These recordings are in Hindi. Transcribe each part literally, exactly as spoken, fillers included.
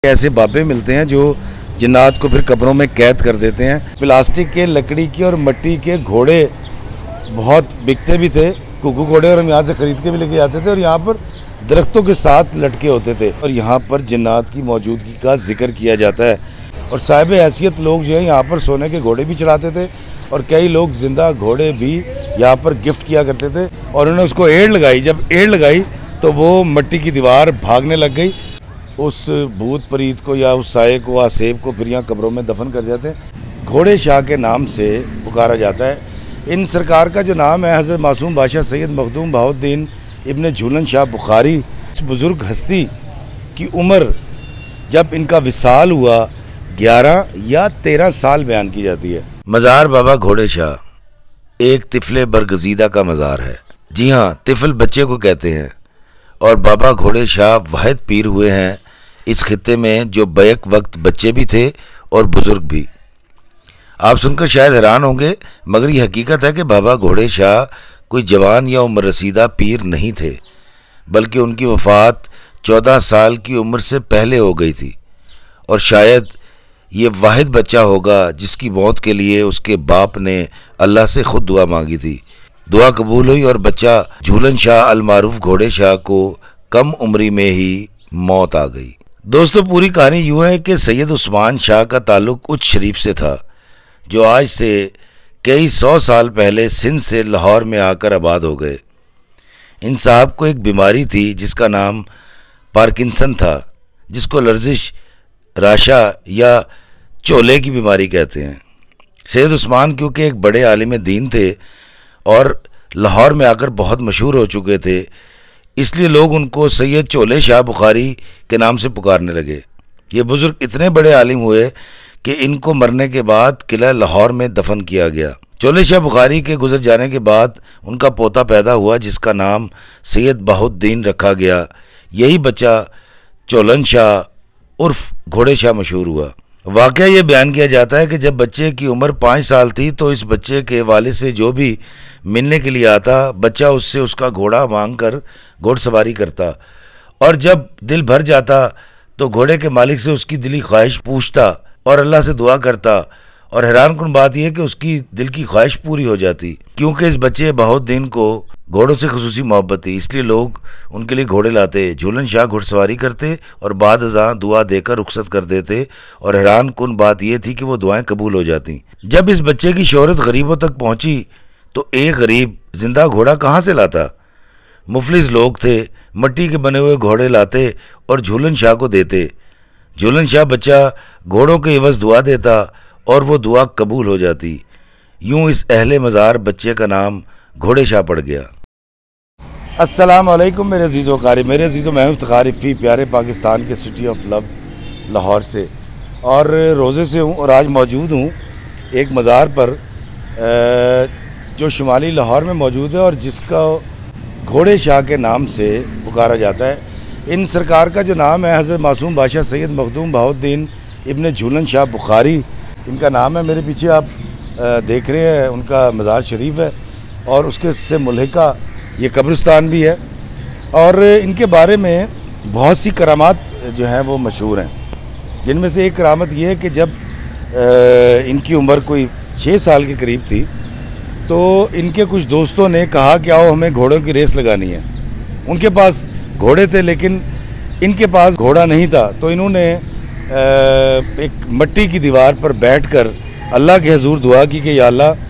ऐसे बाबे मिलते हैं जो जिन्नात को फिर कब्रों में कैद कर देते हैं। प्लास्टिक के, लकड़ी के और मिट्टी के घोड़े बहुत बिकते भी थे, कुकू घोड़े, और हम यहाँ से ख़रीद के भी लेके आते थे और यहाँ पर दरख्तों के साथ लटके होते थे और यहाँ पर जिन्नात की मौजूदगी का जिक्र किया जाता है। और साहिब हैसियत लोग जो है यहाँ पर सोने के घोड़े भी चढ़ाते थे और कई लोग ज़िंदा घोड़े भी यहाँ पर गिफ्ट किया करते थे। और उन्होंने उसको एड़ लगाई, जब एड़ लगाई तो वो मिट्टी की दीवार भागने लग गई। उस भूत प्रीत को या उस साये को, आसेब को फिर यहाँ कब्रों में दफन कर जाते हैं। घोड़े शाह के नाम से पुकारा जाता है। इन सरकार का जो नाम है हज़रत मासूम बादशाह सैयद मखदूम बहाउद्दीन इब्न झूलन शाह बुखारी। इस बुज़ुर्ग हस्ती की उम्र जब इनका विसाल हुआ ग्यारह या तेरह साल बयान की जाती है। मज़ार बाबा घोड़े शाह एक तिफले बरगजीदा का मज़ार है। जी हाँ, तिफल बच्चे को कहते हैं और बाबा घोड़े शाह वाहिद पीर हुए हैं इस खित्ते में जो बैक वक्त बच्चे भी थे और बुज़ुर्ग भी। आप सुनकर शायद हैरान होंगे, मगर ये हकीकत है कि बाबा घोड़े शाह कोई जवान या उम्र रसीदा पीर नहीं थे, बल्कि उनकी वफ़ात चौदह साल की उम्र से पहले हो गई थी। और शायद ये वाहिद बच्चा होगा जिसकी मौत के लिए उसके बाप ने अल्लाह से ख़ुद दुआ मांगी थी। दुआ कबूल हुई और बच्चा झूलन शाह अलमारूफ घोड़े शाह को कम उम्री में ही मौत आ गई। दोस्तों, पूरी कहानी यूँ है कि सैयद उस्मान शाह का ताल्लुक़ उच्च शरीफ से था, जो आज से कई सौ साल पहले सिंध से लाहौर में आकर आबाद हो गए। इन साहब को एक बीमारी थी जिसका नाम पार्किंसन था, जिसको लर्जिश, राशा या चोले की बीमारी कहते हैं। सैयद उस्मान क्योंकि एक बड़े आलिम दीन थे और लाहौर में आकर बहुत मशहूर हो चुके थे, इसलिए लोग उनको सैयद चोले शाह बुखारी के नाम से पुकारने लगे। ये बुज़ुर्ग इतने बड़े आलिम हुए कि इनको मरने के बाद किला लाहौर में दफन किया गया। चोले शाह बुखारी के गुजर जाने के बाद उनका पोता पैदा हुआ जिसका नाम सैयद बहाउद्दीन रखा गया। यही बच्चा चोलन शाह उर्फ घोड़े शाह मशहूर हुआ। वाक़या ये बयान किया जाता है कि जब बच्चे की उम्र पाँच साल थी तो इस बच्चे के वालिद से जो भी मिलने के लिए आता, बच्चा उससे उसका घोड़ा मांग कर घोड़सवारी करता और जब दिल भर जाता तो घोड़े के मालिक से उसकी दिली ख्वाहिश पूछता और अल्लाह से दुआ करता। और हैरानकुन बात यह कि उसकी दिल की ख्वाहिश पूरी हो जाती। क्योंकि इस बच्चे बहाउद्दीन को घोड़ों से खुसूसी मोहब्बत थी, इसलिए लोग उनके लिए घोड़े लाते। झूलन शाह घुड़सवारी करते और बाद अज़ां दुआ देकर रुखसत कर देते। और हैरानकुन बात यह थी कि वो दुआएं कबूल हो जाती। जब इस बच्चे की शोहरत गरीबों तक पहुंची तो एक गरीब जिंदा घोड़ा कहाँ से लाता? मुफलिस लोग थे, मिट्टी के बने हुए घोड़े लाते और झूलन शाह को देते। झूलन शाह बच्चा घोड़ों के एवज़ दुआ देता और वो दुआ कबूल हो जाती। यूं इस अहले मज़ार बच्चे का नाम घोड़े शाह पड़ गया। अस्सलाम वालेकुम मेरे अजीज़ो कारी, मेरे अजीज़ो मैं इफ्तिखार इफ़ी प्यारे पाकिस्तान के सिटी ऑफ लव लाहौर से और रोज़े से हूँ। और आज मौजूद हूँ एक मज़ार पर जो शुमाली लाहौर में मौजूद है और जिसका घोड़े शाह के नाम से पुकारा जाता है। इन सरकार का जो नाम है हज़रत मासूम बादशाह सैयद मखदूम बहाउद्दीन इब्न झूलन शाह बुखारी, इनका नाम है। मेरे पीछे आप देख रहे हैं उनका मज़ार शरीफ है और उसके से मुल्हिका ये कब्रिस्तान भी है। और इनके बारे में बहुत सी करामात जो हैं वो मशहूर हैं, जिनमें से एक करामत ये है कि जब इनकी उम्र कोई छः साल के करीब थी तो इनके कुछ दोस्तों ने कहा कि आओ हमें घोड़ों की रेस लगानी है। उनके पास घोड़े थे लेकिन इनके पास घोड़ा नहीं था, तो इन्होंने एक मिट्टी की दीवार पर बैठकर अल्लाह के हुजूर दुआ की कि या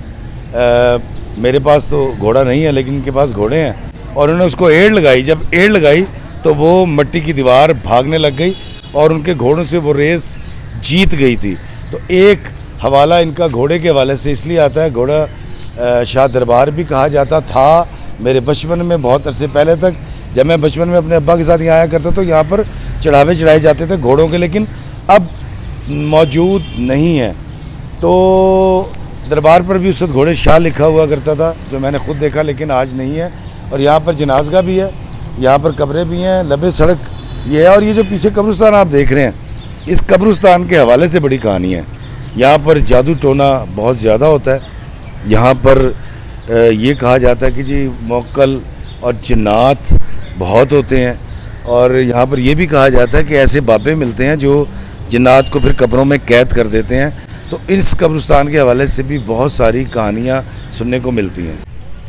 अल्लाह मेरे पास तो घोड़ा नहीं है लेकिन इनके पास घोड़े हैं। और उन्होंने उसको एड़ लगाई, जब एड़ लगाई तो वो मिट्टी की दीवार भागने लग गई और उनके घोड़ों से वो रेस जीत गई थी। तो एक हवाला इनका घोड़े के हवाले से इसलिए आता है, घोड़ा शाह दरबार भी कहा जाता था। मेरे बचपन में बहुत अरसे पहले तक जब मैं बचपन में अपने अब्बा के साथ यहाँ आया करता तो यहाँ पर चढ़ावे चढ़ाए जाते थे घोड़ों के, लेकिन अब मौजूद नहीं है। तो दरबार पर भी उस वक्त घोड़े शाह लिखा हुआ करता था, जो मैंने ख़ुद देखा, लेकिन आज नहीं है। और यहाँ पर जनाज़गा भी है, यहाँ पर कब्रें भी हैं, लबे सड़क ये है। और ये जो पीछे कब्रिस्तान आप देख रहे हैं, इस कब्रिस्तान के हवाले से बड़ी कहानी है। यहाँ पर जादू टोना बहुत ज़्यादा होता है। यहाँ पर ये कहा जाता है कि जी मौक्कल और जिन्नात बहुत होते हैं और यहाँ पर ये भी कहा जाता है कि ऐसे बाबे मिलते हैं जो जिन्नात को फिर कब्रों में कैद कर देते हैं। तो इस कब्रिस्तान के हवाले से भी बहुत सारी कहानियाँ सुनने को मिलती हैं।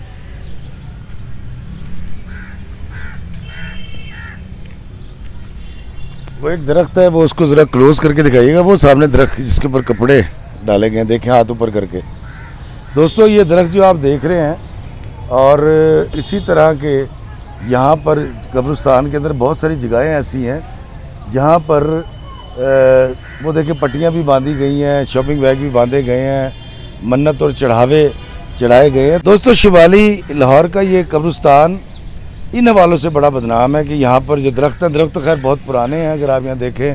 वो एक दरख्त है, वो उसको ज़रा क्लोज करके दिखाइएगा, वो सामने दरख्त जिसके ऊपर कपड़े डाले गए हैं, देखें हाथ ऊपर करके। दोस्तों ये दरख्त जो आप देख रहे हैं, और इसी तरह के यहाँ पर कब्रिस्तान के अंदर बहुत सारी जगहें ऐसी हैं जहाँ पर आ, वो देखें पट्टियाँ भी बांधी गई हैं, शॉपिंग बैग भी बांधे गए हैं, मन्नत और चढ़ावे चढ़ाए गए हैं। दोस्तों शिवाली लाहौर का ये कब्रिस्तान इन हवालों से बड़ा बदनाम है कि यहाँ पर जो दरख्त हैं, दरख्त खैर बहुत पुराने हैं, अगर आप यहाँ देखें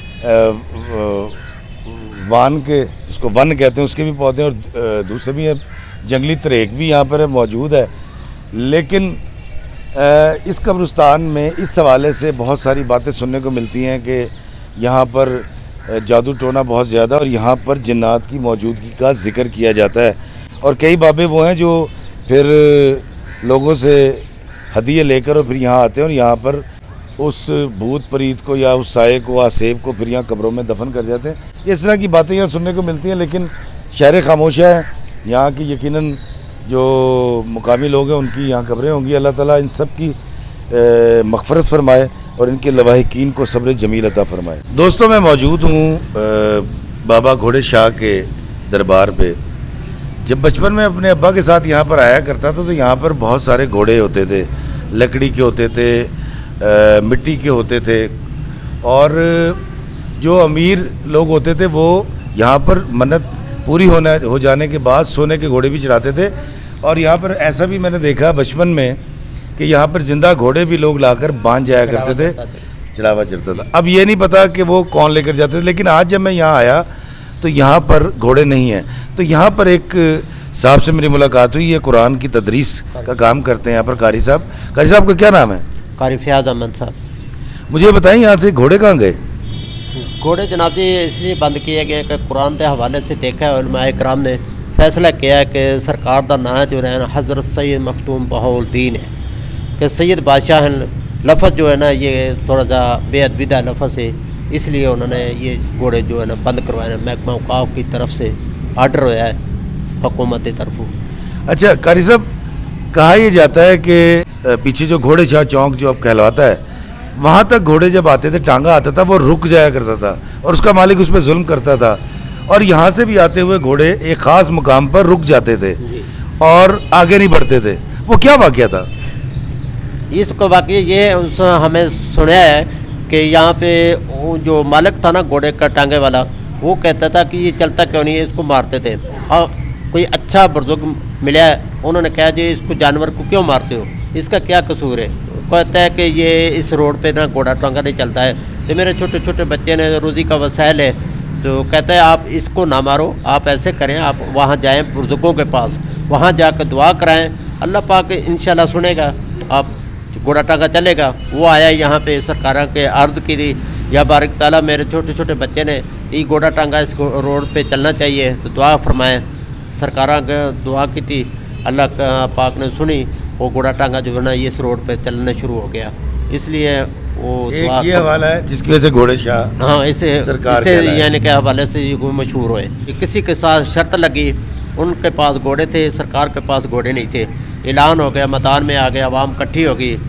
वान के, जिसको वन कहते हैं, उसके भी पौधे और दूसरे भी हैं, जंगली तरेक भी यहाँ पर है, मौजूद है। लेकिन इस कब्रिस्तान में इस हवाले से बहुत सारी बातें सुनने को मिलती हैं कि यहाँ पर जादू टोना बहुत ज़्यादा, और यहाँ पर जिन्नात की मौजूदगी का जिक्र किया जाता है। और कई बाबे वो हैं जो फिर लोगों से हदिये लेकर और फिर यहाँ आते हैं और यहाँ पर उस भूत प्रीत को या उस साये को, आसेब को फिर यहाँ कब्रों में दफन कर जाते हैं। इस तरह की बातें यहाँ सुनने को मिलती हैं, लेकिन शहर खामोशा है। यहाँ की यकीनन जो मुकामी लोग हैं उनकी यहाँ कब्रें होंगी। अल्लाह ताला इन सब की मग़फ़िरत फरमाए और इनके लवाहिकीन को सब्र जमील अता फरमाए। दोस्तों मैं मौजूद हूँ बाबा घोड़े शाह के दरबार पे। जब बचपन में अपने अब्बा के साथ यहाँ पर आया करता था तो यहाँ पर बहुत सारे घोड़े होते थे, लकड़ी के होते थे, आ, मिट्टी के होते थे, और जो अमीर लोग होते थे वो यहाँ पर मन्नत पूरी होने हो जाने के बाद सोने के घोड़े भी चढ़ाते थे। और यहाँ पर ऐसा भी मैंने देखा बचपन में कि यहाँ पर जिंदा घोड़े भी लोग लाकर बांध जाया करते थे, चढ़ावा चढ़ता था। अब ये नहीं पता कि वो कौन लेकर जाते थे, लेकिन आज जब मैं यहाँ आया तो यहाँ पर घोड़े नहीं हैं। तो यहाँ पर एक साहब से मेरी मुलाकात हुई, ये कुरान की तदरीस का काम करते हैं यहाँ पर कारी साहब। कारी साहब का क्या नाम है? कारी फयाज अहमद साहब। मुझे बताएं यहाँ से घोड़े कहाँ गए? घोड़े जनाब जी इसलिए बंद किए गए कि कुरान के हवाले से देखा है उलमाए कराम ने फैसला किया है कि सरकार का नाम जो है ना हज़रत सैयद मखदूम बहाउद्दीन है, कि सैयद बादशाह लफ्ज़ जो है ना ये थोड़ा सा बेअदबीदा लफ्ज़ है, इसलिए उन्होंने ये घोड़े जो है ना बंद करवाए हैं। महकमा औक़ाफ़ की तरफ से आर्डर होया है हुकूमत की तरफ। अच्छा कारी साहब, कहा यह जाता है कि पीछे जो घोड़े शाह चौक जो अब कहलाता है, वहाँ तक घोड़े जब आते थे, टांगा आता था, वो रुक जाया करता था और उसका मालिक उस पर जुल्म करता था, और यहाँ से भी आते हुए घोड़े एक ख़ास मुकाम पर रुक जाते थे और आगे नहीं बढ़ते थे। वो क्या वाक़या था? इसको वाक़ई ये उस हमें सुना है कि यहाँ पे जो मालिक था ना घोड़े का टांगे वाला, वो कहता था कि ये चलता क्यों नहीं है, इसको मारते थे। और कोई अच्छा बुजुर्ग मिला, उन्होंने कहा जी इसको जानवर को क्यों मारते हो, इसका क्या कसूर है? कहता है कि ये इस रोड पे ना घोड़ा टांगा नहीं चलता है, तो मेरे छोटे छोटे बच्चे ने रोज़ी का वसाइल है, तो कहता है आप इसको ना मारो, आप ऐसे करें, आप वहाँ जाएँ बुजुर्गों के पास, वहाँ जाकर दुआ कराएँ, अल्लाह पाक इंशाल्लाह सुनेगा, आप घोड़ा टांगा चलेगा। वो आया यहाँ पे सरकार के अर्ज़ की थी, या बारिक ताला मेरे छोटे छोटे बच्चे ने ये घोड़ा टांगा इस रोड पे चलना चाहिए, तो दुआ फरमाएँ। सरकार के दुआ की थी, अल्लाह पाक ने सुनी, वो घोड़ा टांगा जो है ना इस रोड पे चलना शुरू हो गया। इसलिए वो एक ये हवाला है जिसकी वजह से घोड़े शाह, हाँ इसे सरकार यानी के हवाले से ये मशहूर हुए। किसी के साथ शर्त लगी, उनके पास घोड़े थे, सरकार के पास घोड़े नहीं थे, ऐलान हो गया, मैदान में आ गया, आवाम इकट्ठी हो गई,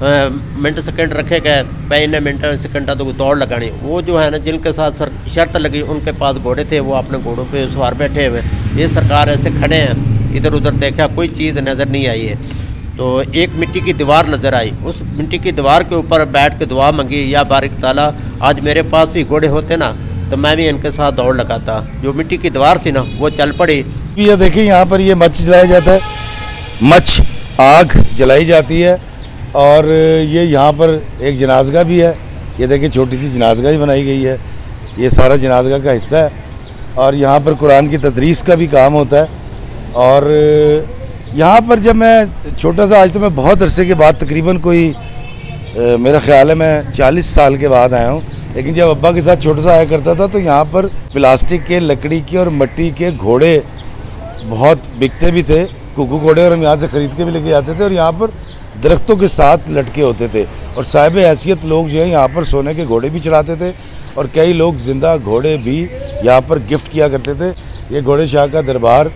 मिनट सेकंड रखे गए, पैने मिनट सेकंडा तो दौड़ लगानी। वो जो है ना जिनके साथ शर्त लगी उनके पास घोड़े थे, वो अपने घोड़ों पे सवार बैठे हुए, ये सरकार ऐसे खड़े हैं, इधर उधर देखा, कोई चीज़ नज़र नहीं आई है। तो एक मिट्टी की दीवार नज़र आई, उस मिट्टी की दीवार के ऊपर बैठ के दुआ मंगी, या बारिक ताला आज मेरे पास भी घोड़े होते ना तो मैं भी इनके साथ दौड़ लगाता। जो मिट्टी की दीवार थी ना वो चल पड़ी। ये देखिए यहाँ पर ये मच्छ जलाया जाता है, मच्छ आग जलाई जाती है, और ये यहाँ पर एक जनाजगा भी है, ये देखिए छोटी सी जनाजगा ही बनाई गई है, ये सारा जनाजगा का हिस्सा है, और यहाँ पर कुरान की तदरीस का भी काम होता है। और यहाँ पर जब मैं छोटा सा, आज तो मैं बहुत अरसे के बाद तकरीबन कोई आ, मेरा ख्याल है मैं चालीस साल के बाद आया हूँ, लेकिन जब अब्बा के साथ छोटा सा आया करता था तो यहाँ पर प्लास्टिक के, लकड़ी के और मिट्टी के घोड़े बहुत बिकते भी थे, कुकू घोड़े, और हम यहाँ से ख़रीद के भी लेके आते थे। और यहाँ पर दरख्तों के साथ लटके होते थे और साहिब हैसियत लोग जो है यहाँ पर सोने के घोड़े भी चढ़ाते थे और कई लोग ज़िंदा घोड़े भी यहाँ पर गिफ्ट किया करते थे। ये घोड़े शाह का दरबार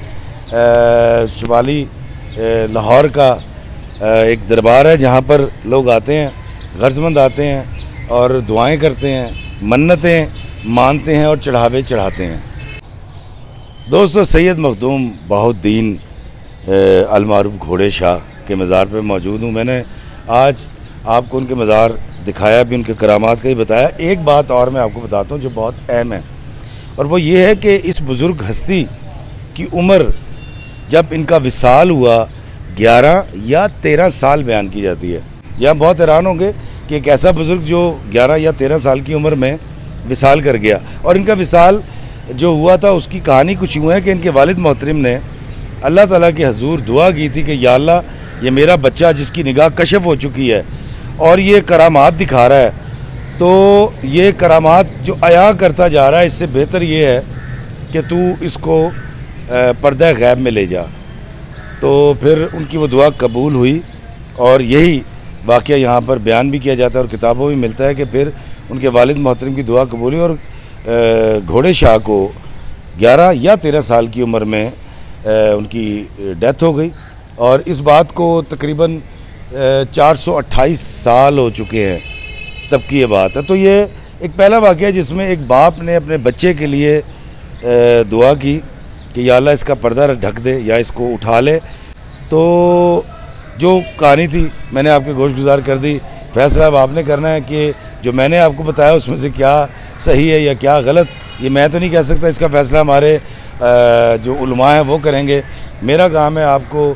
शुमाली लाहौर का एक दरबार है जहाँ पर लोग आते हैं, गर्जमंद आते हैं और दुआएं करते हैं, मन्नतें मानते हैं और चढ़ावे चढ़ाते हैं। दोस्तों, सैयद मखदूम बहाउद्दीन अलमारूफ घोड़े शाह के मज़ार पे मौजूद हूँ। मैंने आज आपको उनके मज़ार दिखाया भी, उनके करामात का ही बताया। एक बात और मैं आपको बताता हूँ जो बहुत अहम है, और वो ये है कि इस बुज़ुर्ग हस्ती की उम्र जब इनका विसाल हुआ ग्यारह या तेरह साल बयान की जाती है। यहाँ बहुत हैरान होंगे कि एक ऐसा बुज़ुर्ग जो ग्यारह या तेरह साल की उम्र में विसाल कर गया। और इनका विसाल जो हुआ था उसकी कहानी कुछ यूँ है कि इनके वालिद मोहतरम ने अल्लाह ताला के हजूर दुआ की थी कि या अल्लाह, ये मेरा बच्चा जिसकी निगाह कशफ हो चुकी है और ये करामात दिखा रहा है, तो ये करामात जो अया करता जा रहा है, इससे बेहतर ये है कि तू इसको पर्दा गैब में ले जा। तो फिर उनकी वो दुआ कबूल हुई और यही वाक़या यहाँ पर बयान भी किया जाता है और किताबों में मिलता है कि फिर उनके वालिद मोहतरम की दुआ कबूल हुई और घोड़े शाह को ग्यारह या तेरह साल की उम्र में उनकी डेथ हो गई। और इस बात को तकरीबन चार सौ अट्ठाईस साल हो चुके हैं तब की ये बात है। तो ये एक पहला वाक़या जिसमें एक बाप ने अपने बच्चे के लिए दुआ की कि या अल्लाह इसका पर्दा ढक दे या इसको उठा ले। तो जो कहानी थी मैंने आपके गोशगुजार कर दी। फैसला अब आपने करना है कि जो मैंने आपको बताया उसमें से क्या सही है या क्या गलत, ये मैं तो नहीं कह सकता। इसका फ़ैसला हमारे जो उलमा हैं वो करेंगे। मेरा काम है आपको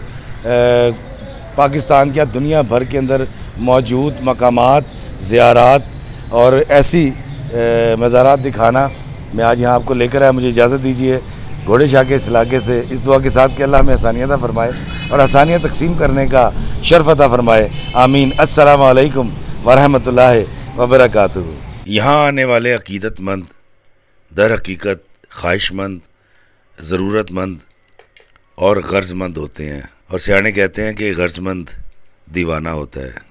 पाकिस्तान के दुनिया भर के अंदर मौजूद मकामात, ज़ियारात और ऐसी मज़ारात दिखाना। मैं आज यहाँ आपको लेकर आया। मुझे इजाज़त दीजिए घोड़े शाह के इस इलाके से, इस दुआ के साथ कि अल्लाह हमें आसानियत फरमाए और आसानियाँ तकसीम करने का शर्फ अता फरमाए। आमीन। अस्सलामु अलैकुम वरहमतुल्लाहि वबरकातुहू। यहाँ आने वाले अकीदतमंद दर हकीकत ख्वाहिशमंद, ज़रूरतमंद और गर्ज़मंद होते हैं, और सियाने कहते हैं कि गर्ज़मंद दीवाना होता है।